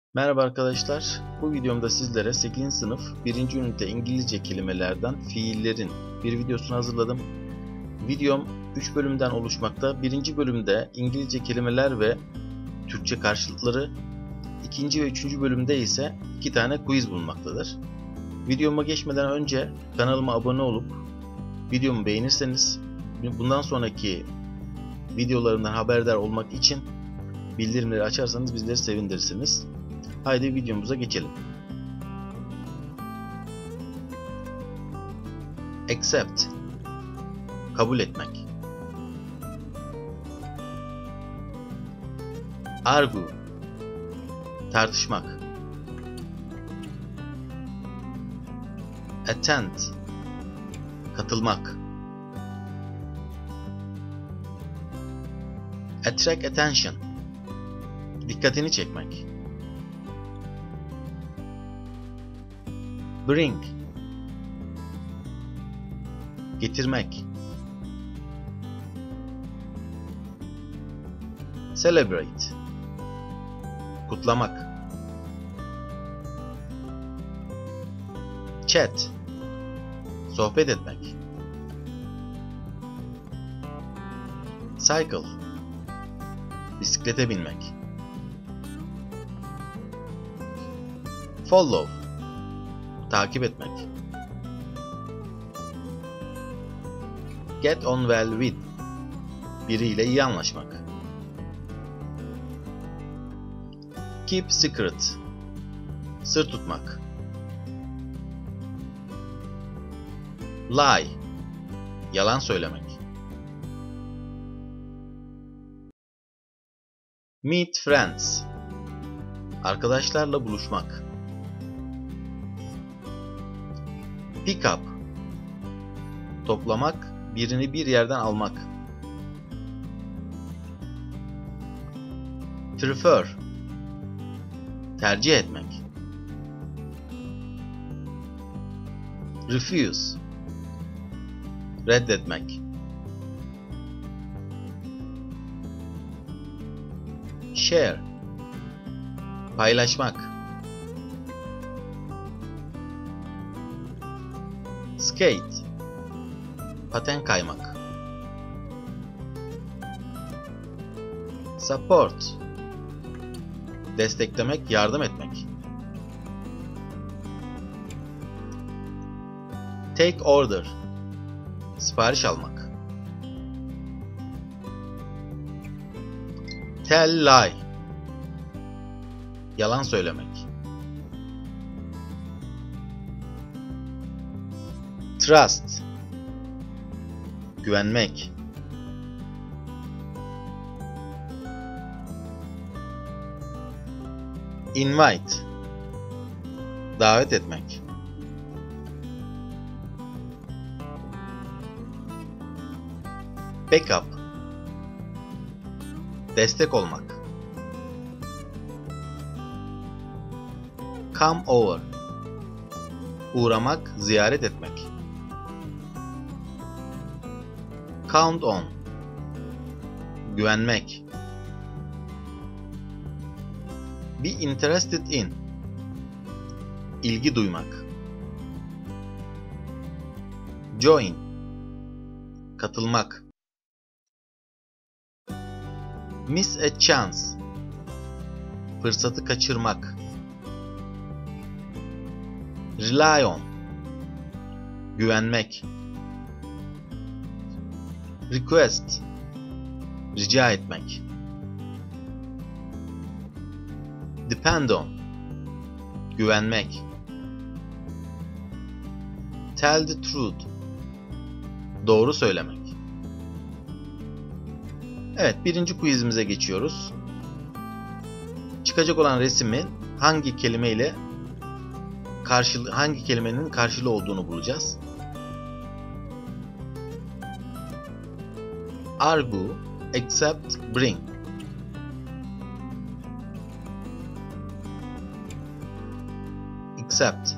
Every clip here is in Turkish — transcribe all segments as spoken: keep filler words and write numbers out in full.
Merhaba arkadaşlar. Bu videomda sizlere sekizinci sınıf birinci ünite İngilizce kelimelerden fiillerin bir videosunu hazırladım. Videom üç bölümden oluşmakta. Birinci bölümde İngilizce kelimeler ve Türkçe karşılıkları, ikinci ve üçüncü bölümde ise iki tane quiz bulunmaktadır. Videoma geçmeden önce kanalıma abone olup videomu beğenirseniz bundan sonraki videolarımdan haberdar olmak için bildirimleri açarsanız bizleri sevindirirsiniz. Haydi videomuza geçelim. Accept, kabul etmek. Argue, tartışmak. Attend, katılmak. Attract attention, dikkatini çekmek. Bring, getirmek. Celebrate, kutlamak. Chat, sohbet etmek. Cycle, bisiklete binmek. Follow, takip etmek. Get on well with, biriyle iyi anlaşmak. Keep secret, sır tutmak. Lie, yalan söylemek. Meet friends, arkadaşlarla buluşmak. Pick up, toplamak, birini bir yerden almak. Prefer, tercih etmek. Refuse, reddetmek. Share, paylaşmak. Skate, paten kaymak. Support, desteklemek, yardım etmek. Take order, sipariş almak. Tell lie, yalan söylemek. Trust, güvenmek. Invite, davet etmek. Backup, destek olmak. Come over, uğramak, ziyaret etmek. Count on, güvenmek. Be interested in, ilgi duymak. Join, katılmak. Miss a chance, fırsatı kaçırmak. Rely on, güvenmek. Request, rica etmek. Depend on, güvenmek. Tell the truth, doğru söylemek. Evet, birinci quizimize geçiyoruz. Çıkacak olan resmin hangi kelimeyle karşılığı, hangi kelimenin karşılığı olduğunu bulacağız. Argue, accept, bring. Accept.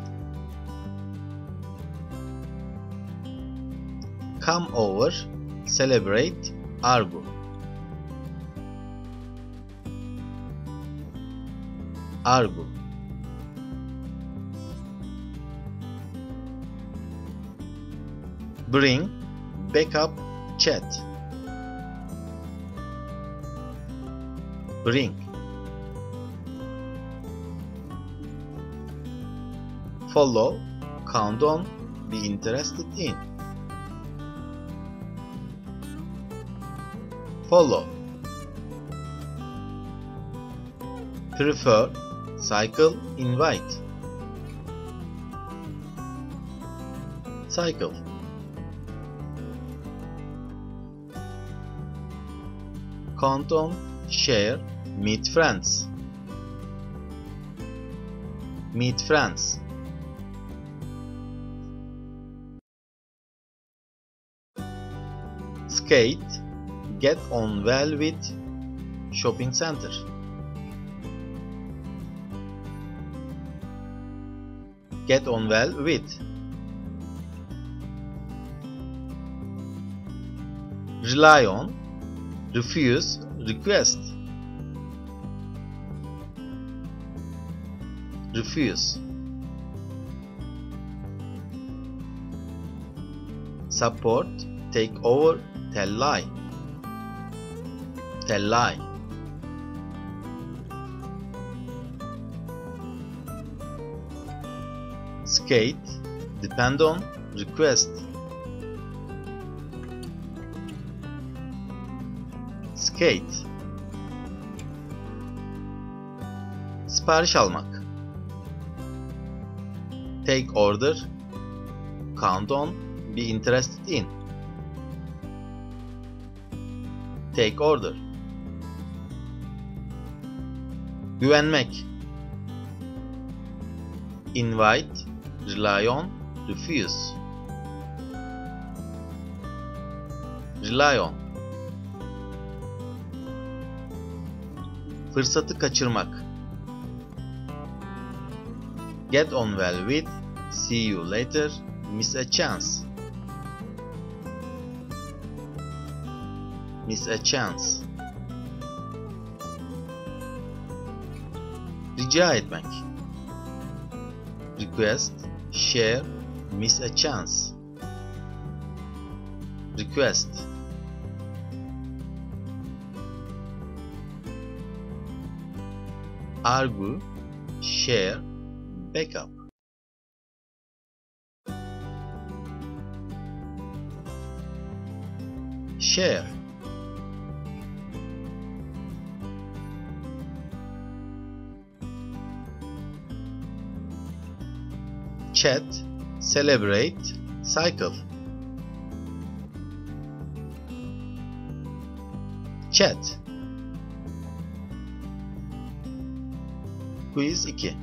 Come over, celebrate, argue. Argue. Bring backup chat. Bring. Follow, count on, be interested in. Follow. Prefer, cycle, invite. Cycle. Count on, share, meet friends. Meet friends. Skate, get on well with, shopping center. Get on well with. Rely on, refuse, request. Refuse. Support, take over, tell lie. Tell lie. Skate, depend on, request. Skate. Sipariş almak. Take order, count on, be interested in. Take order. Güvenmek. Invite, rely on, refuse. Rely on. Fırsatı kaçırmak. Get on well with, see you later, miss a chance. Miss a chance. Rica etmek. Request, share, miss a chance. Request. Argue, share, backup. Share. Chat, celebrate, cycle. Chat. Quiz iki.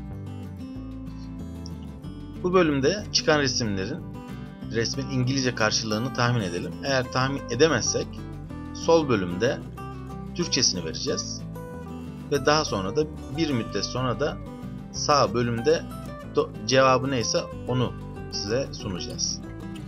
Bu bölümde çıkan resimlerin resmin İngilizce karşılığını tahmin edelim. Eğer tahmin edemezsek sol bölümde Türkçesini vereceğiz. Ve daha sonra da bir müddet sonra da sağ bölümde cevabı neyse onu size sunacağız.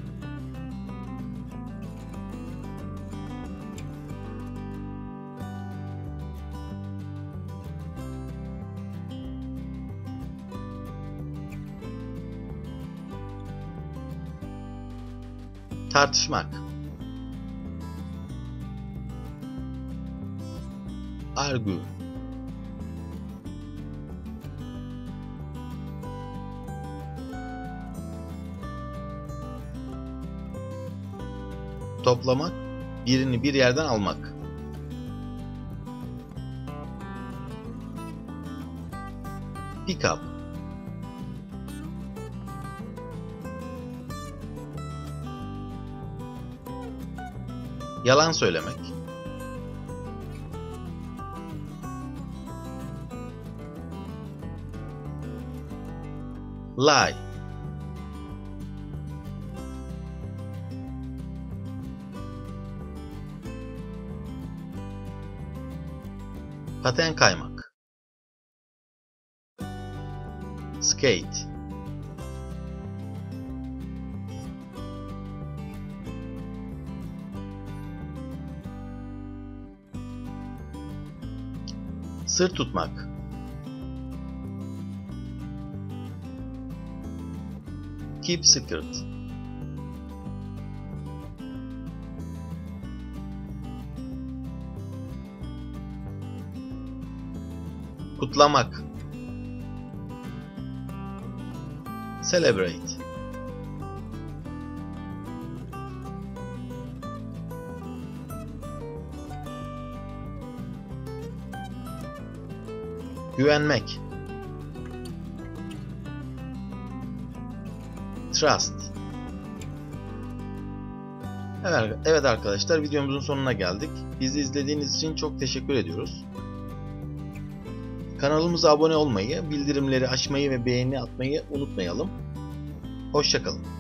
Tartışmak. Argue. Toplamak, birini bir yerden almak. Pick up. Yalan söylemek. Lie. Paten kaymak. Skate. Sır tutmak. Keep secret. Kutlamak. Celebrate. Güvenmek. Trust. Evet, evet arkadaşlar, videomuzun sonuna geldik. Bizi izlediğiniz için çok teşekkür ediyoruz. Kanalımıza abone olmayı, bildirimleri açmayı ve beğeni atmayı unutmayalım. Hoşça kalın.